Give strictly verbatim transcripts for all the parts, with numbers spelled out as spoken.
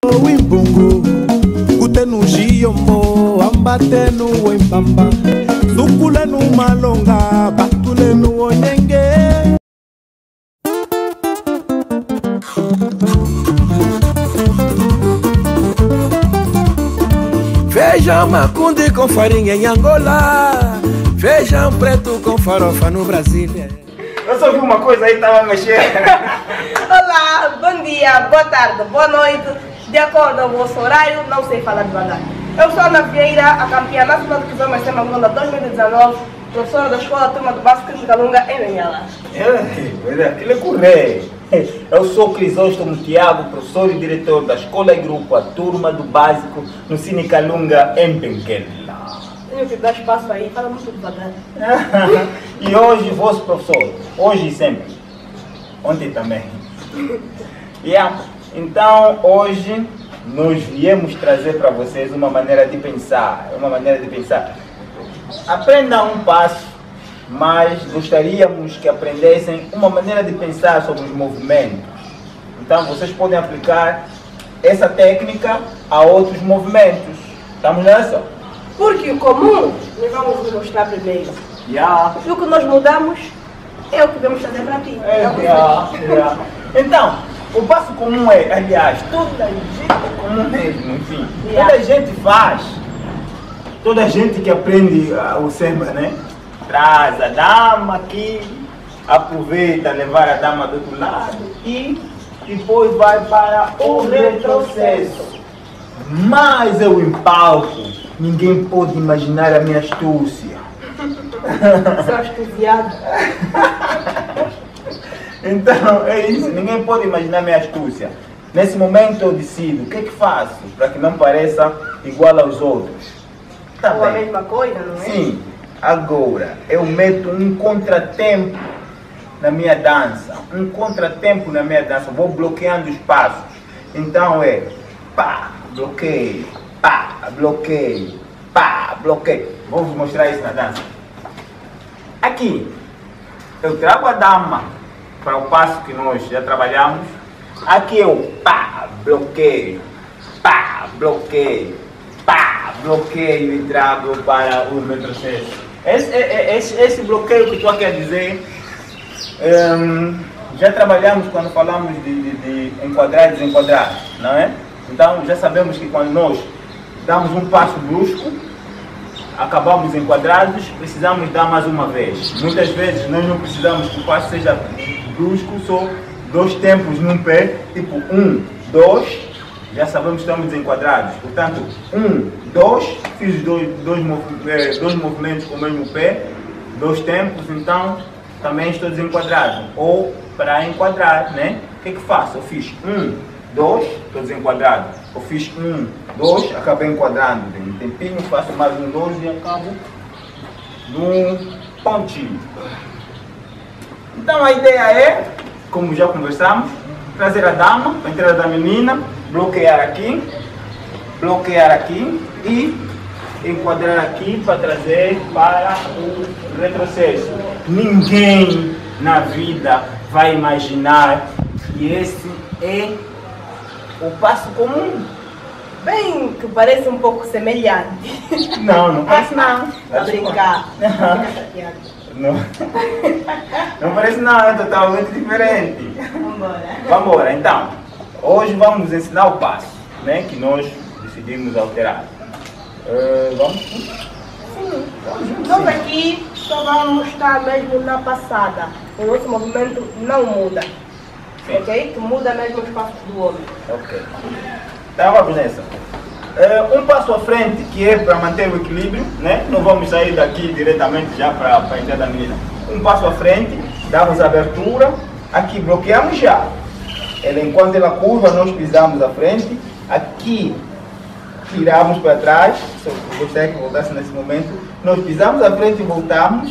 Wimbungu kutenu jiyombo ambatenu wembamba sukulenu malonga batulenu onyenge. Feijão macundi com farinha em Angola, feijão preto com farofa no Brasil. Eu só vi uma coisa aí, tava mexendo. Olá, bom dia, boa tarde, boa noite. De acordo com o vosso horário, não sei falar devagar. Eu sou Ana Vieira, a campeã nacional de Kizomba em Semba, Angola dois mil e dezenove, professora da escola turma do básico de Calunga em Angola. Ele é correto. Eu sou o Criso and Ana, professor e diretor da escola e grupo, a turma do básico no Cine Calunga em Benguela. Tenho que dar espaço aí, fala muito devagar. E hoje, vosso professor, hoje e sempre, ontem também. Yeah. Então, hoje, nós viemos trazer para vocês uma maneira de pensar, uma maneira de pensar. Aprendam um passo, mas gostaríamos que aprendessem uma maneira de pensar sobre os movimentos. Então, vocês podem aplicar essa técnica a outros movimentos. Estamos nessa? Porque o comum, nós vamos vos mostrar primeiro. Yeah. E o que nós mudamos é o que vamos fazer para ti. É, yeah, yeah. Então, o passo comum é, aliás, toda gente comum mesmo, enfim. Yeah. Toda gente faz. Toda gente que aprende uh, o Semba, né? Traz a dama aqui, aproveita levar a dama do outro lado e depois vai para o retrocesso. Mas eu empalco, ninguém pode imaginar a minha astúcia. Sou astuciado. Então, é isso, ninguém pode imaginar a minha astúcia. Nesse momento eu decido, o que é que faço para que não pareça igual aos outros? Tá Ou a bem. mesma coisa, não é? Sim, agora eu meto um contratempo na minha dança. Um contratempo na minha dança, vou bloqueando os passos. Então é pá, bloqueio, pá, bloqueio, pá, bloqueio. Vou vos mostrar isso na dança. Aqui, eu trago a dama para o passo que nós já trabalhamos. Aqui eu pá, bloqueio, pá, bloqueio, pá, bloqueio e trago para o retrocesso. Esse, esse, esse bloqueio que estou aqui a dizer, um, já trabalhamos quando falamos de, de, de enquadrar e desenquadrar, não é? Então já sabemos que quando nós damos um passo brusco, acabamos enquadrados, precisamos dar mais uma vez. Muitas vezes nós não precisamos que o passo seja brusco, só dois tempos num pé, tipo um, dois, já sabemos que estamos desenquadrados. Portanto, um, dois, fiz dois, dois, dois movimentos com o mesmo pé, dois tempos, então também estou desenquadrado. Ou para enquadrar, né? O que é que faço? Eu fiz um, dois, estou desenquadrado. Eu fiz um, dois, acabei enquadrando. Tem um tempinho, faço mais um, dois e acabo num pontinho. Então a ideia é, como já conversamos, trazer a dama, a entrada da menina, bloquear aqui, bloquear aqui e enquadrar aqui para trazer para o retrocesso. Ninguém na vida vai imaginar que esse é o passo comum. Bem, que parece um pouco semelhante. Não, não parece não. A brincar. Não. Não parece não, é totalmente diferente. Vamos embora. Vamos embora, então. Hoje vamos ensinar o passo, né, que nós decidimos alterar. Uh, vamos? Sim. Nós aqui só vamos estar mesmo na passada. O nosso movimento não muda. Sim. Ok? Que muda mesmo os passos do homem. Ok. Então vamos nessa. Uh, um passo à frente que é para manter o equilíbrio, né? Não vamos sair daqui diretamente já para a entrada da menina. Um passo à frente, damos abertura, aqui bloqueamos já. Ela, enquanto ela curva, nós pisamos à frente, aqui tiramos para trás, se eu gostaria que voltasse nesse momento, nós pisamos à frente e voltamos,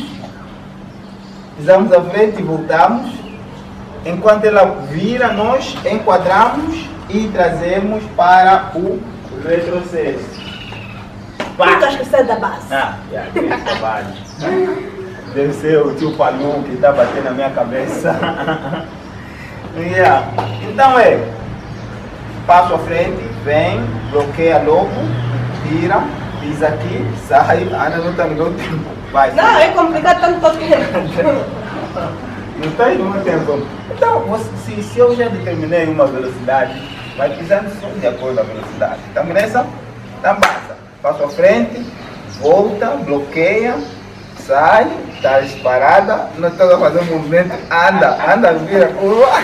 pisamos à frente e voltamos, enquanto ela vira, nós enquadramos e trazemos para o retrocesso. Tu está esquecendo da base. Ah, já, é trabalho. Deve ser o tio Palu que está batendo na minha cabeça. Yeah. Então é, passo à frente, vem, bloqueia logo, tira, pisa aqui, sai, Ana não está no meu tempo. Vai, não, é complicado tanto todo tempo. Não está no meu tempo. Então, você, se, se eu já determinei uma velocidade, vai pisando só de acordo com a velocidade. Então, nessa, então passa. Passo à frente, volta, bloqueia, sai, está parada, não está a fazer um movimento, anda, anda, vira curva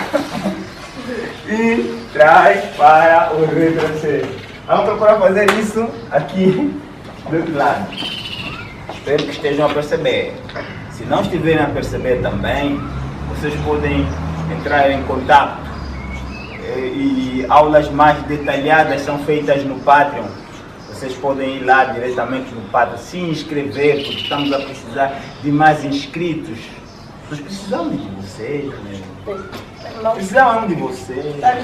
e traz para o retrocesso. Vamos procurar fazer isso aqui do outro lado. Espero que estejam a perceber. Se não estiverem a perceber também, vocês podem entrar em contato. E, e aulas mais detalhadas são feitas no Patreon. Vocês podem ir lá diretamente no Patreon, se inscrever, porque estamos a precisar de mais inscritos. Nós precisamos de vocês, né? Precisamos de vocês. É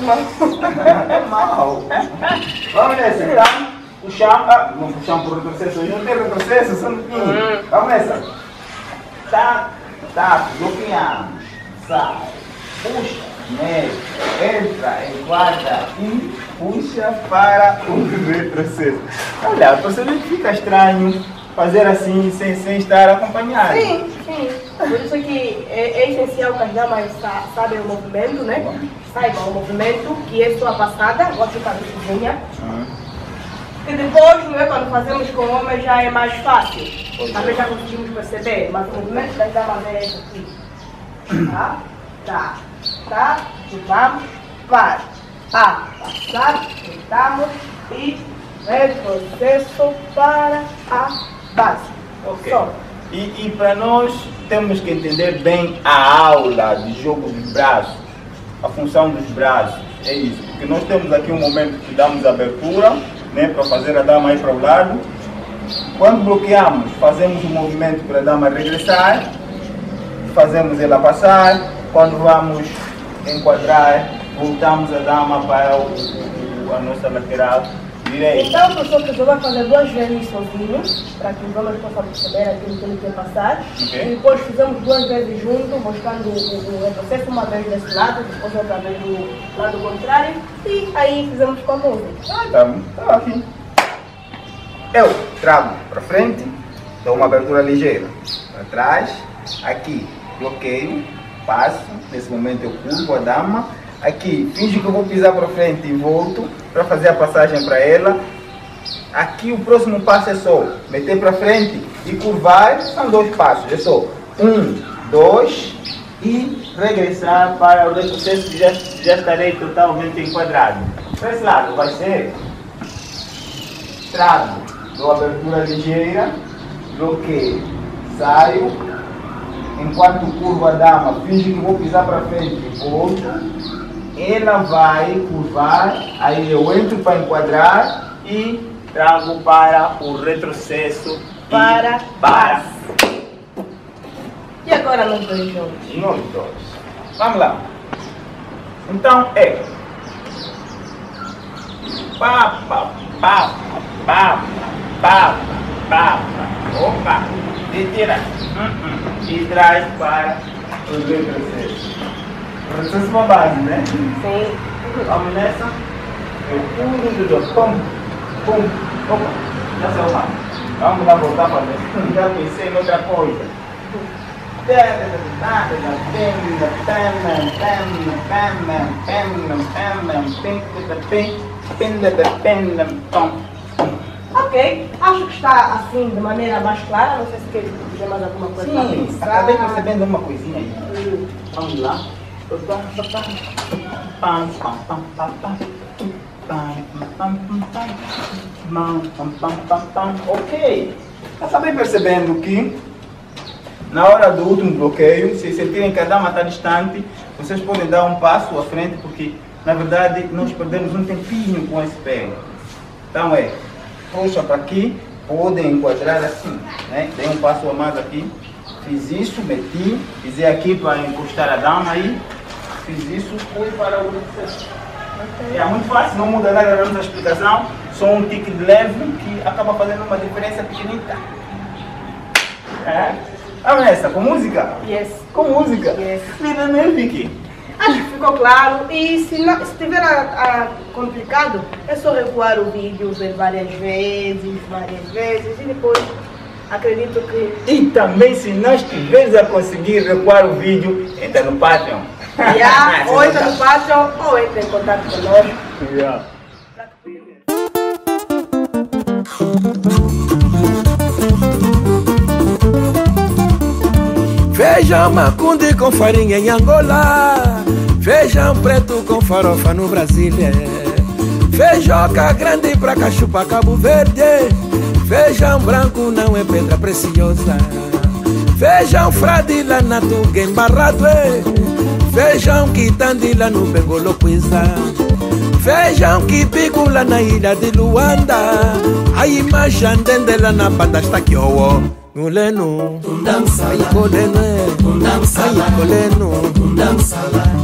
mal. Vamos nessa, então. Puxamos. Ah, não puxamos por retrocesso. Hoje não tem retrocesso, só no fim. Vamos nessa. Tá, tá, bloqueamos. Sai. Puxa, mexe, entra, enquadra e puxa para o retrocesso. Olha, você não fica estranho fazer assim sem, sem estar acompanhado. Sim, sim. Por isso que é, é essencial que as damas sa, sabem o movimento, né? Saibam o movimento, que é sua passada, gosto de fazer cozinha. Uhum. E depois, não é, quando fazemos com homens já é mais fácil. Talvez já conseguimos perceber, mas o movimento das damas é esse aqui. Tá, tá, tá, e vamos, para. Ah, passar, sentamos e retrocesso para a base. Ok. Só. E, e para nós temos que entender bem a aula de jogo dos braços, a função dos braços, é isso. Porque nós temos aqui um momento que damos abertura, né, para fazer a dama ir para o lado. Quando bloqueamos, fazemos um movimento para a dama regressar, fazemos ela passar. Quando vamos enquadrar, voltamos a dama para o, o, a nossa lateral direita. Então, o professor Kizomba vai fazer duas vezes sozinho, para que os homens possam perceber aquilo que ele quer passar. Okay. E depois fizemos duas vezes juntos, mostrando o, o retrocesso, uma vez desse lado, depois outra vez do lado contrário. E aí fizemos com a música. Ah, tá, tá aqui. Eu trago para frente, dou uma abertura ligeira. Para trás, aqui, bloqueio, passo. Nesse momento eu curvo a dama. Aqui, finge que eu vou pisar para frente e volto para fazer a passagem para ela. Aqui o próximo passo é só meter para frente e curvar. São dois passos, é só um, dois e regressar para o retrocesso, que já, já estarei totalmente enquadrado. Para esse lado vai ser trago, dou abertura ligeira, bloqueio, saio, enquanto curvo a dama, finge que vou pisar para frente e volto. Ela vai curvar, aí eu entro para enquadrar e trago para o retrocesso para para. E agora nós dois juntos? Nós dois. Vamos lá. Então é pá, pá, pá, pá, pá, pá, opa, e tira, uh -uh. E traz para o retrocesso. Retrocesso é uma base, né? Sim. Vamos nessa. Eu pulo do pum, pum, opa, já saiu mal. Vamos lá voltar para ver. Já pensei em outra coisa. Ok, acho que está assim de maneira mais clara. Não sei se quer dizer mais alguma coisa. Sim, acabei percebendo uma coisinha aí. Hum. Vamos lá. Ok, acabei percebendo que na hora do último bloqueio, se sentirem que a dama está distante, vocês podem dar um passo à frente, porque na verdade nós perdemos um tempinho com esse pé. Então é, puxa para aqui, podem enquadrar assim, né? Dei um passo a mais aqui, fiz isso, meti, fiz aqui para encostar a dama e fiz isso, fui para o retrocesso. Okay. É muito fácil, não muda nada na nossa explicação, só um tique de leve que acaba fazendo uma diferença pequenita. É. Vamos nessa, com música? Yes. Com música? Yes. Vida Melvick. Acho que ficou claro. E se, não, se tiver a, a complicado, é só recuar o vídeo, ver várias vezes, várias vezes e depois acredito que... E também se não estiveres a conseguir recuar o vídeo, entra no Patreon. Yeah, ou entra no Patreon ou entra em contato conosco. Yeah. Feijão macundi com farinha em Angola, feijão preto com farofa no Brasil, feijoca grande pra cachupa Cabo Verde, feijão branco não é pedra preciosa, feijão fradila na tuga embarrado, feijão quitandila no Bengoloquiza, feijão que picula na ilha de Luanda, a imagem dela na banda está aqui, oh, Ngulenu, Undamsala, Kolenu, Undamsala, Kolenu, Undamsala.